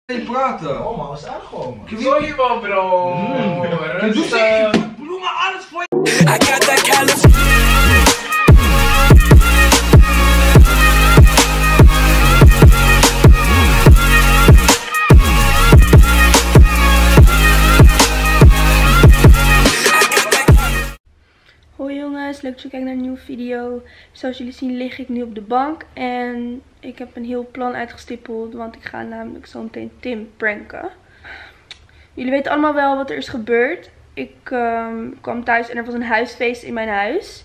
praten. Oh man, we zijn gewoon. Sorry man bro. Rustig. Ik bedoel maar alles voor je. I got that California. Hoi jongens, leuk dat je kijkt naar een nieuwe video. Zoals jullie zien lig ik nu op de bank en ik heb een heel plan uitgestippeld, want ik ga namelijk zo meteen Tim pranken. Jullie weten allemaal wel wat er is gebeurd. Ik kwam thuis en er was een huisfeest in mijn huis.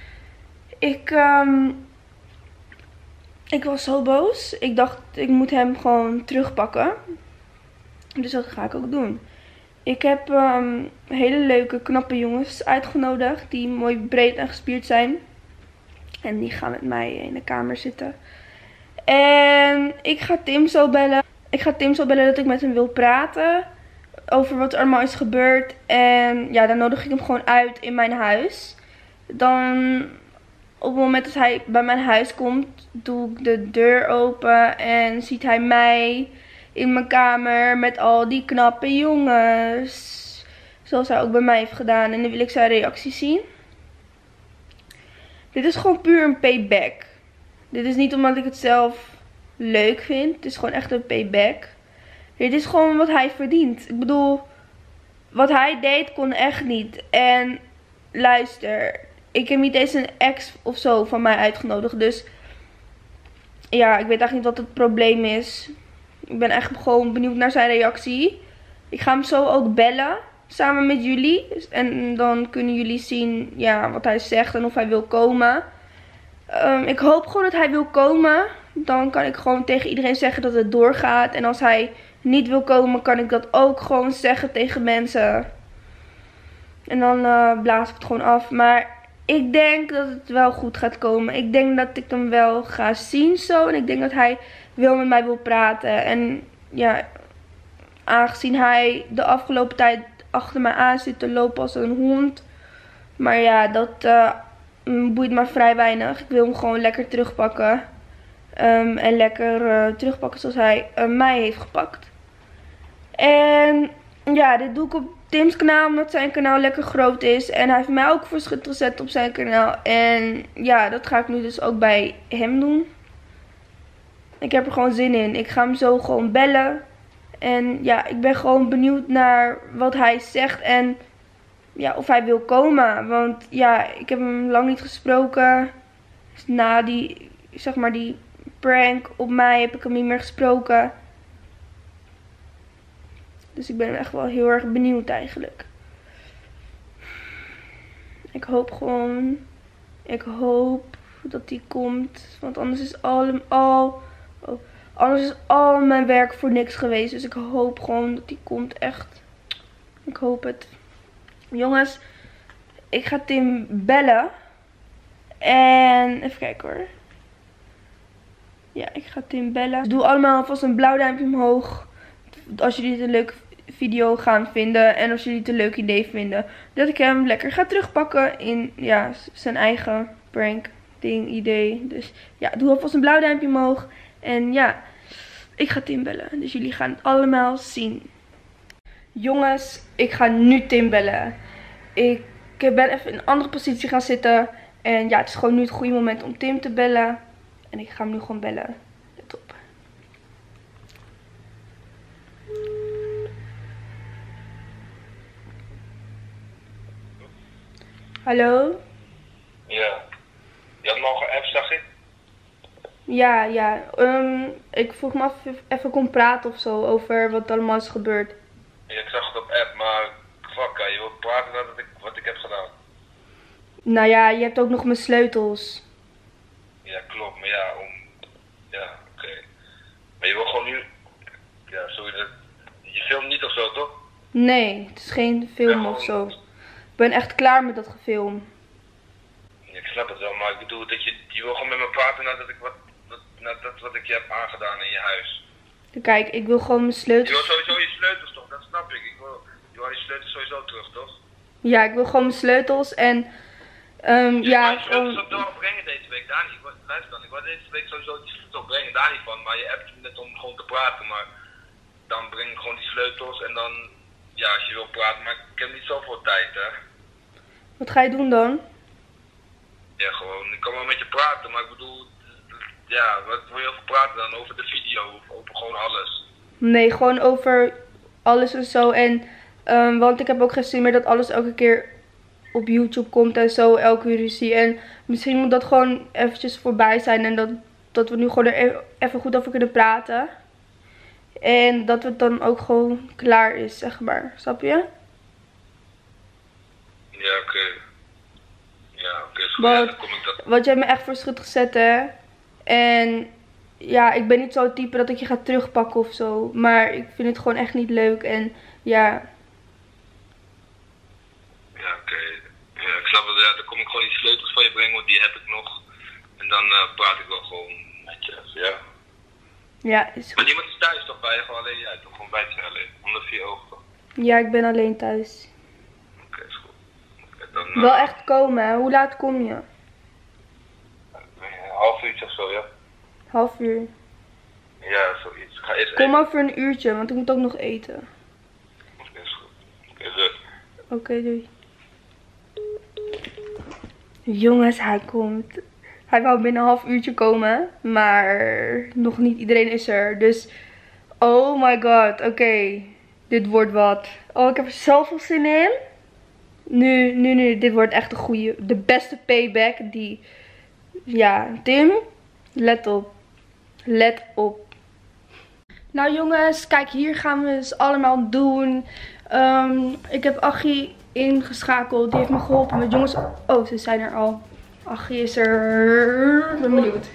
Ik was zo boos. Ik dacht, ik moet hem gewoon terugpakken. Dus dat ga ik ook doen. Ik heb hele leuke, knappe jongens uitgenodigd die mooi breed en gespierd zijn. En die gaan met mij in de kamer zitten. En ik ga Tim zo bellen. Ik ga Tim zo bellen dat ik met hem wil praten over wat er allemaal is gebeurd. En ja, dan nodig ik hem gewoon uit in mijn huis. Dan op het moment dat hij bij mijn huis komt, doe ik de deur open en ziet hij mij in mijn kamer met al die knappe jongens. Zoals hij ook bij mij heeft gedaan. En nu wil ik zijn reactie zien. Dit is gewoon puur een payback. Dit is niet omdat ik het zelf leuk vind. Het is gewoon echt een payback. Dit is gewoon wat hij verdient. Ik bedoel, wat hij deed kon echt niet. En luister, ik heb niet eens een ex of zo van mij uitgenodigd. Dus ja, ik weet eigenlijk niet wat het probleem is. Ik ben echt gewoon benieuwd naar zijn reactie. Ik ga hem zo ook bellen. Samen met jullie. En dan kunnen jullie zien ja, wat hij zegt en of hij wil komen. Ik hoop gewoon dat hij wil komen. Dan kan ik gewoon tegen iedereen zeggen dat het doorgaat. En als hij niet wil komen, kan ik dat ook gewoon zeggen tegen mensen. En dan blaas ik het gewoon af. Maar ik denk dat het wel goed gaat komen. Ik denk dat ik hem wel ga zien zo. En ik denk dat hij wel met mij wil praten. En ja, aangezien hij de afgelopen tijd achter mij aan zit te lopen als een hond. Maar ja, dat boeit me vrij weinig. Ik wil hem gewoon lekker terugpakken. En lekker terugpakken zoals hij mij heeft gepakt. En ja, dit doe ik op Tim's kanaal omdat zijn kanaal lekker groot is. En hij heeft mij ook voor schut gezet op zijn kanaal. En ja, dat ga ik nu dus ook bij hem doen. Ik heb er gewoon zin in. Ik ga hem zo gewoon bellen. En ja, ik ben gewoon benieuwd naar wat hij zegt en ja, of hij wil komen. Want ja, ik heb hem lang niet gesproken. Dus na die, zeg maar, die prank op mij heb ik hem niet meer gesproken. Dus ik ben echt wel heel erg benieuwd eigenlijk. Ik hoop gewoon, ik hoop dat hij komt. Want anders is al mijn werk voor niks geweest. Dus ik hoop gewoon dat hij komt, echt. Ik hoop het. Jongens, ik ga Tim bellen. En even kijken hoor. Ja, ik ga Tim bellen. Doe allemaal alvast een blauw duimpje omhoog als jullie het een leuke video gaan vinden. En als jullie het een leuk idee vinden. Dat ik hem lekker ga terugpakken in ja, zijn eigen prank ding, idee. Dus ja, doe alvast een blauw duimpje omhoog. En ja, ik ga Tim bellen. Dus jullie gaan het allemaal zien. Jongens, ik ga nu Tim bellen. Ik ben even in een andere positie gaan zitten. En ja, het is gewoon nu het goede moment om Tim te bellen. En ik ga hem nu gewoon bellen. Let op. Hallo? Ja. Je had me al geappt, zag ik? Ja. Ik vroeg me af of ik even kon praten of zo over wat er allemaal is gebeurd. Ja, ik zag het op app, maar fuck, je wilt praten nadat wat ik heb gedaan. Nou ja, je hebt ook nog mijn sleutels. Ja, klopt, maar ja, ja, oké. Maar je wil gewoon nu, ja, sorry, je filmt niet of zo, toch? Nee, het is geen film Ja, of zo. Ik ben echt klaar met dat gefilm. Ja, ik snap het wel, maar ik bedoel dat je wil gewoon met me praten nadat wat ik je heb aangedaan in je huis. Kijk, ik wil gewoon mijn Je sleutels. wil sowieso je sleutels toch, dat snap ik. Je wil je sleutels sowieso terug, toch? Ja, ik wil gewoon mijn sleutels en ja, je sleutels ook doorbrengen deze week, daar niet. Luister dan, ik wil deze week sowieso die sleutels brengen, daar niet van. Maar je appt me net om gewoon te praten, maar dan breng ik gewoon die sleutels en dan, ja, als je wil praten, maar ik heb niet zoveel tijd, hè. Wat ga je doen dan? Ja, gewoon, ik kan wel met je praten, maar ik bedoel, ja, wat wil je over praten dan? Over de video, of over gewoon alles? Nee, gewoon over alles en zo. En, want ik heb ook geen zin meer dat alles elke keer op YouTube komt en zo, elke ruzie. En misschien moet dat gewoon eventjes voorbij zijn en dat we nu gewoon er even goed over kunnen praten. En dat het dan ook gewoon klaar is, zeg maar. Snap je? Ja, oké. Ja, oké, is goed. Ja, dan kom ik dat. Want je hebt me echt voor schut gezet, hè. En ja, ik ben niet zo'n type dat ik je ga terugpakken of zo. Maar ik vind het gewoon echt niet leuk. En ja. Ja, oké. Ja, ik snap het. Ja, dan kom ik gewoon die sleutels van je brengen, want die heb ik nog. En dan praat ik wel gewoon met je, ja. Ja, is goed. Maar niemand is thuis toch bij je? Gewoon alleen jij, toch? Gewoon bij je alleen. Onder 4 ogen toch? Ja, ik ben alleen thuis. Oké, is goed. Oké, dan... Wel echt komen, hè. Hoe laat kom je? Een half uurtje of zo, ja? Half uur. Ja, zoiets. Ga eerst Kom eten. over een uurtje, want ik moet ook nog eten. Oké, is goed. Oké, zo. Oké, doei. Jongens, hij komt. Hij wou binnen een half uurtje komen, maar nog niet iedereen is er. Dus, oh my god, oké. Dit wordt wat. Oh, ik heb er zoveel zin in. Nu, dit wordt echt de beste payback die... Ja, Tim, let op. Let op. Nou jongens, kijk, hier gaan we dus allemaal doen. Ik heb Achie ingeschakeld. Die heeft me geholpen met jongens. Oh, ze zijn er al. Achie is er. Ik ben benieuwd.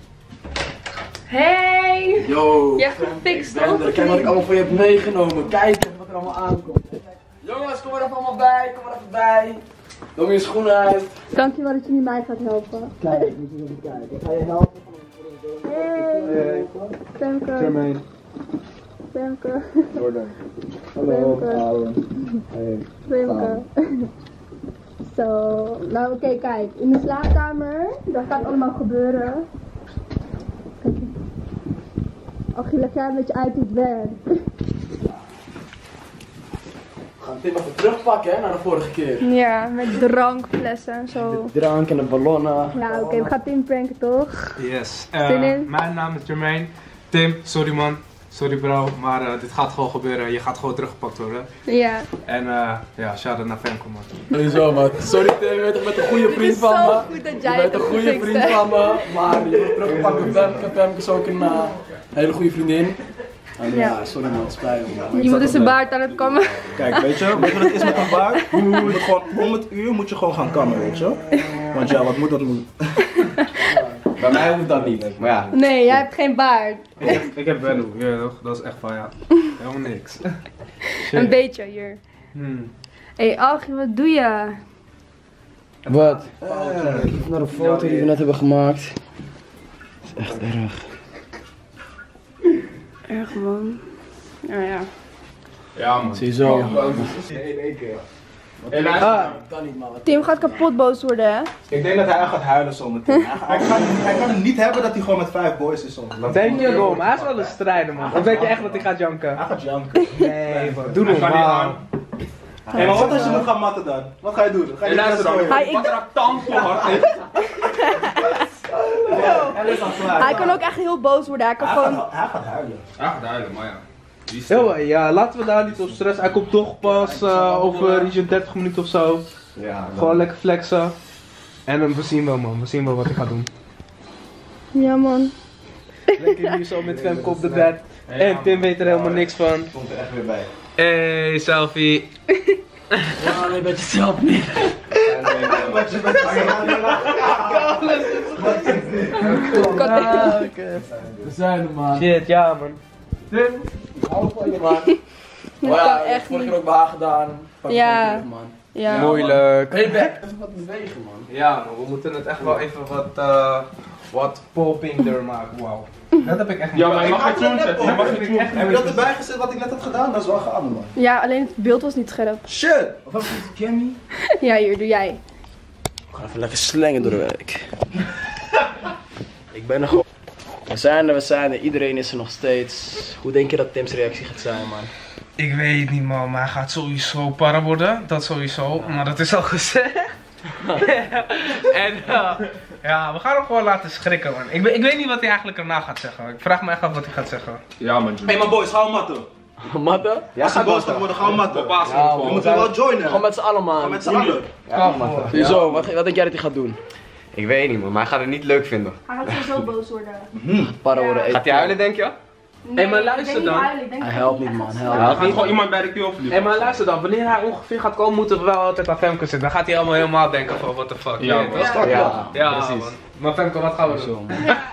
Hey! Yo! Je hebt gefixt, Ik ben toch? er. Kijk wat ik allemaal voor je heb meegenomen. Kijk even wat er allemaal aankomt. Jongens, kom er even allemaal bij. Kom er even bij. Doe je schoenen uit. Dankjewel dat je nu mij gaat helpen. Kijk, moet je even kijken. Ik ga je helpen. Hey! Femke. Jermaine. Femke. Jordan. Hallo. Aaron. Hey. Femke. Zo. Nou oké, kijk. In de slaapkamer. Daar gaat allemaal gebeuren. Kijk. Achie, leg jij een beetje uit hoe het werkt. We gaan Tim even terugpakken hè, naar de vorige keer. Ja, met drankflessen en zo. De drank en de ballonnen. Ja, oké, we gaan Tim pranken toch? Yes. Zin in? Mijn naam is Jermaine. Tim, sorry man. Sorry bro, maar dit gaat gewoon gebeuren. Je gaat gewoon teruggepakt worden. Ja. En ja, shout-out naar Femke man. Sowieso man. Sorry Tim, je bent toch met een goede vriend van me. goed dat Je jij bent een goede vriend van me. Maar je wordt teruggepakt door Femke. Femke is ook een hele goede vriendin. En ja, sorry man, het spijt me man. Iemand is zijn baard aan het kammen. Kijk, weet je wat het is met een baard? Je moet gewoon, om het uur moet je gewoon gaan kammen, weet je? Want ja, wat moet dat moet. Bij mij hoeft dat niet, maar ja. Nee, jij hebt geen baard. Ik heb Benno, ja toch? Dat is echt van ja. Helemaal niks. Een beetje hier. Hé, Achie, wat doe je? Wat? Even naar de foto die we net hebben gemaakt. Dat is echt erg. Erg man. Nou ja. Ja man. Ziezo. Kan niet, man. Tim gaat kapot boos worden, hè? Ik denk dat hij gaat huilen zometeen. Hij kan het niet hebben dat hij gewoon met 5 boys is soms. Denk je erom? Hij is wel een strijder man. Of denk je echt dat hij gaat janken? Hij gaat janken. Nee man, doe normaal. Hé, maar wat als je moet gaan matten dan? Wat ga je doen? Ga je luister dan. Hij, ik, hij kan ook echt heel boos worden. Hij kan gewoon... Hij gaat huilen. Ja, duidelijk, maar ja. Heel, ja, laten we daar niet op stress. Hij komt toch pas over iets 30 minuten of zo. Ja, Gewoon lekker flexen. En we zien wel man, we zien wel wat ik ga doen. Ja man. Lekker hier zo met Femke op de bed. En Tim weet er helemaal niks van. komt er echt weer bij. Hey, selfie. Ja, nee, dat je zelf niet. We zijn er man. Shit, ja man. Tim, ik hou van je man. Dat Maar ja, kan ik heb echt vorige niet. keer ook bij haar gedaan. Pak je Ja. gewoon terug, man. Ja. Moeilijk. Payback. Even wat bewegen man. Ja man, we moeten het echt wel even wat popping maken, wauw. Dat heb ik echt niet. Ja, maar je mag het het zetten. Je mag het echt Heb je dat erbij gezet wat ik net had gedaan? Dat is wel gaande man. Ja, alleen het beeld was niet scherp. Shit! Of heb je iets, Jamie? Ja, hier, doe jij. We gaan even lekker slengen door de week. Ik ben er gewoon. We zijn er. Iedereen is er nog steeds. Hoe denk je dat Tim's reactie gaat zijn, man? Ik weet het niet, man, maar hij gaat sowieso para worden. Dat sowieso, maar dat is al gezegd. En ja, we gaan hem gewoon laten schrikken, man. Ik weet niet wat hij eigenlijk erna gaat zeggen. Ik vraag me echt af wat hij gaat zeggen. Ja, man. Hé, maar boys, ga matten. Matten? Ja, Als ze boos gaat worden, ga matten. We moeten wel joinen. Gewoon met z'n allen, man. Met z'n allen. Zo, wat denk jij dat hij gaat doen? Ik weet niet, man, maar hij gaat het niet leuk vinden. Hij gaat sowieso boos worden. Para worden. Gaat hij huilen, denk je? Nee, maar luister ik denk dan. niet huilen, ik denk Hij dat helpt hij niet, man. echt Helpt Hij niet. gaat gewoon iemand bij de kill vliegen. Hé, maar luister dan, wanneer hij ongeveer gaat komen, moeten we wel altijd aan Femke zitten. Dan gaat hij allemaal helemaal denken van, what the fuck. Ja, man. man. Ja, Ja, man. Maar Femke, wat gaan we doen?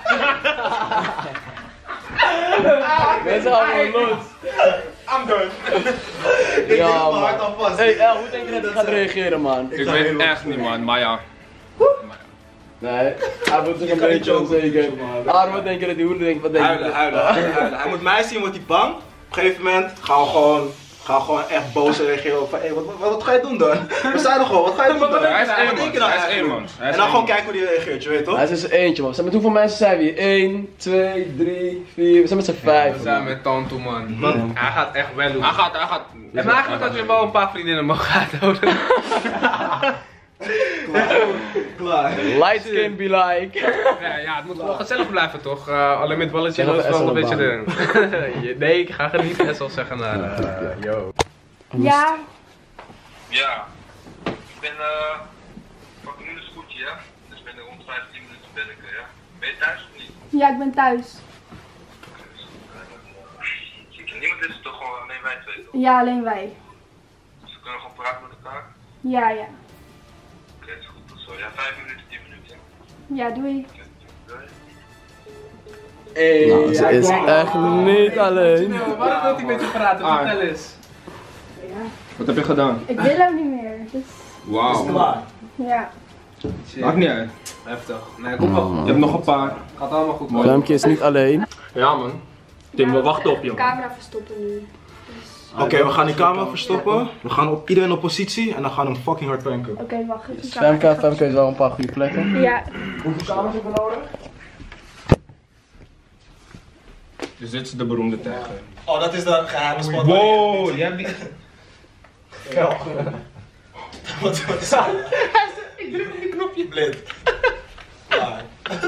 Mensen gaan gewoon los. I'm done. Ja, man. Hey, El, hoe denk je dat hij gaat reageren, man? Ik weet echt niet, man, maar ja. Nee, hij wordt zich een beetje onzeker. Aaron, wat denk je dat hij, hoe denk wat denk je? Huilen. Hij moet mij zien, wordt hij bang. Op een gegeven moment gaan we gewoon echt boos reageren van, hé, wat ga je doen dan? We zijn er gewoon, wat ga je doen dan? Hij is één, Wat denk je nou hij is één, eigenlijk? man. Hij is En dan één, gewoon man. kijken hoe hij reageert, je weet toch? Hij is dus eentje, man. Met hoeveel mensen zijn we hier? 1, 2, 3, 4, we zijn met z'n 5. We zijn met Tanto, man. Hij gaat echt wel doen. Hij gaat. En maar eigenlijk had je wel een paar vriendinnen mogen uithouden. Klaar. Light skin be like. Ja, het moet wel gezellig blijven toch? Alleen met balletje Zeg is even wel een Essel beetje opbouwen. de... Nee, ik ga niet Essel zeggen naar... Yo. Ja, Ja, ik ben pak nu een scootje, ja? Dus binnen rond 15 minuten ben ik er, ja? Ben je thuis of niet? ja, ik ben thuis. Ziet er niemand is, het toch gewoon alleen wij twee toch? Ja, alleen wij. Dus we kunnen gewoon praten met elkaar? Ja, ja. Oké, is goed, tot zo. Ja, 5 minuten, 10 minuten, ja? Ja, doei. Doei. Nou, ze is echt niet alleen. Waarom wil hij met je praten? Vertel eens. Wat heb je gedaan? Ik wil hem niet meer. Dus, Wauw. ja. Maakt niet uit. Heftig. Nee, kom wel. Je hebt nog een paar. Gaat allemaal goed, man. Femke is niet alleen. Ja, man. Tim, we wachten op je, man. Camera verstoppen nu. Oké, we gaan die camera verstoppen. We gaan iedereen op positie en dan gaan we hem fucking hard pranken. Oké, wacht. Ik ga- Femke is wel een paar goede plekken. Ja. Hoeveel kamers hebben we nodig? Dus dit is de beroemde tag. Oh, dat is de geheime spot. Wow, jij hebt die... Wat is dat? Ik druk op die knopje blind. Ja.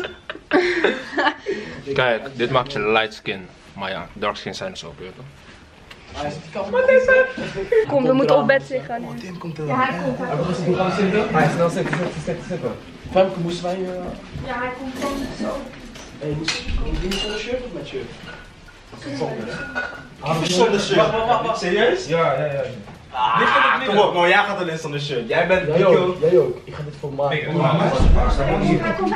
Kijk, dit maakt je light skin. Maar ja, dark skin zijn er zo op, toch? Kom, we moeten op bed liggen nu. Tim komt er. Ja, hij komt. Hij komt. Femke, moesten wij... Ja, hij komt gewoon zo. Doe je zonder shirt of met shirt? Zonder shirt. Wacht. Serieus? Ja. Kom op, man, jij gaat erin zonder shirt. Jij bent Jij ook, jij ook. Ik ga dit voor maken. Hij komt.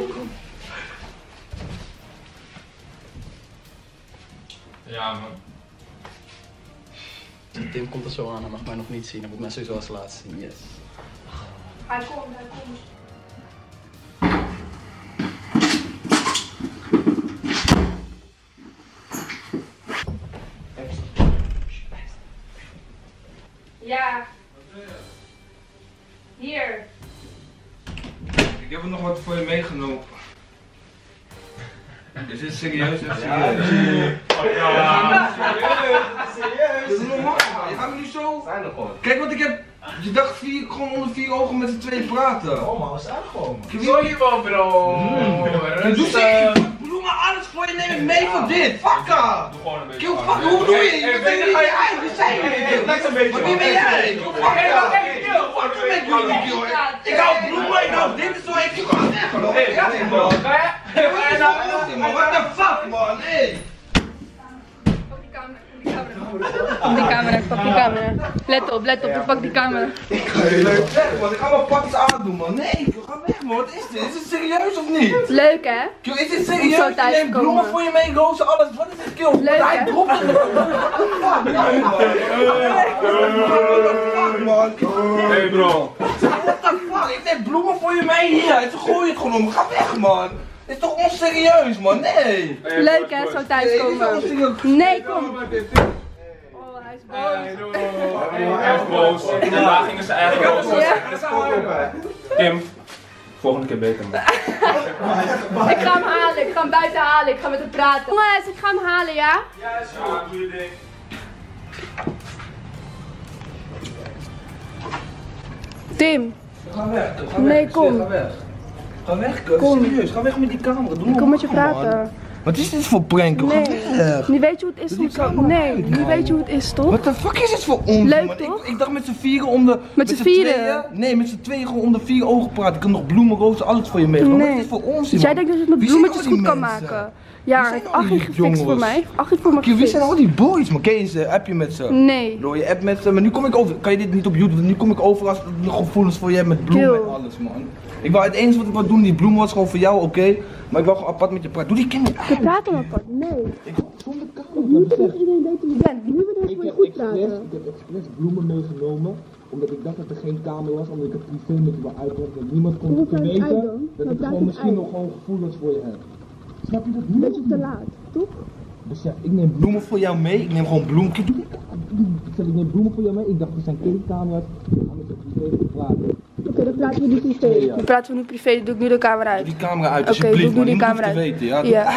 Ja, man. Tim komt er zo aan, hij mag mij nog niet zien. Hij moet mij sowieso als laatste zien, yes. Hij komt. Ja. Hier. Ik heb er nog wat voor je meegenomen. Is dit serieus? Ja, serieus? Dat is normaal. Je gaat me nu zo... Zijn er gewoon. Kijk wat ik heb... Je dacht gewoon onder 4 ogen met z'n tweeën praten. Oh, maar we zijn er gewoon. Sorry man bro. Doe zeker. Ik doe maar alles voor je, neem ik mee voor dit. Fuck off. Kill, fuck, hoe doe je? Je bent niet je eigen zijn. Maar wie ben jij? Fuck ik hou bloemen, ik hou dit is zo, ik zoek gewoon weg. What the fuck man, hey. Pak die camera, pak die camera. Let op, ik pak die camera. Ik ga weg man, ik ga mijn pakjes aandoen man. Nee, ga weg man, wat is dit? Is het serieus of niet? Leuk hè? Kill, is dit Om zo serieus? thuis Je te neemt bloemen komen. voor je mee, rozen, alles. Wat is dit kill? Leuk, Hij hè? dropt het. What the fuck man? Hey bro. What the fuck? Ik neem bloemen voor je mee hier. En toen gooi je het gewoon om. Ga weg man. Dit is toch onserieus man? Nee. Leuk hè, zo thuis Nee, dit is komen. onserieus. Nee, kom. Oh, hij is boos. Echt boos. Vandaag gingen ze echt boos. Ja. Kim, Volgende keer beter, man. Ik ga hem halen, ik ga hem buiten halen, ik ga met hem praten. Jongens, ik ga hem halen, ja? Ja, is goed. Doe je ding. Tim, Ga weg. Nee, kom. Ga weg. Ga weg, kut. Kom. Serieus, ga weg met die camera. Doe ik kom met je praten. Wat is dit voor pranken? Ga Nee, weg. nu weet je hoe het is soms zo. Nee, nu weet je hoe het is, toch? Wat de fuck is dit voor onzin, Leuk, man? toch? Ik dacht met z'n vieren om de... Met z'n vieren? tweeën? Nee, met z'n tweeën gewoon om de 4 ogen praten. Ik heb nog bloemen, rozen, alles voor je meegenomen. Wat is dit voor onzin, Dus jij man? denkt dat je het met Wie zijn bloemetjes al die goed kan mensen? maken? Ja, Wie zijn heeft al Achie die gefixt voor jongens? mij. Achie voor me Wie gefixt. zijn al die boys, man? Ken je ze? App je met ze? Nee. Door je app met ze, maar nu kom ik over. Kan je dit niet op YouTube? Nu kom ik over als ik nog gevoelens voor je hebt met bloemen en alles, man. Ik wou het enige wat ik wou doen, die bloemen was gewoon voor jou, oké? Maar ik wou gewoon apart met je praten. Doe die kinderen uit. We praten apart. Nee. Ik wil zonder camera. Nu begint iedereen weten wie je bent. Nu willen we gewoon goed praten. Ik heb expres bloemen meegenomen, omdat ik dacht dat er geen camera was, omdat ik het privé met je wil uitleggen. Dat niemand kon Hoe praat je het uit weten dan? dat Hoe ik praat gewoon je het misschien uit? nog gewoon gevoelens voor je heb. Snap je dat niet? Beetje te laat, toch? Dus ja, ik neem bloemen voor jou mee, ik neem gewoon bloemen. Kijk, doe die camera. Ik zeg, ik neem bloemen voor jou mee, ik dacht, er zijn kleedkamera's. We gaan met je privé praten. Oké, dan praten we nu privé. Dan praten we nu privé, dan doe ik nu de camera uit. Doe die camera uit, Oké, alsjeblieft, doe man. die Niemand camera hoeft te uit. weten, ja. Ja.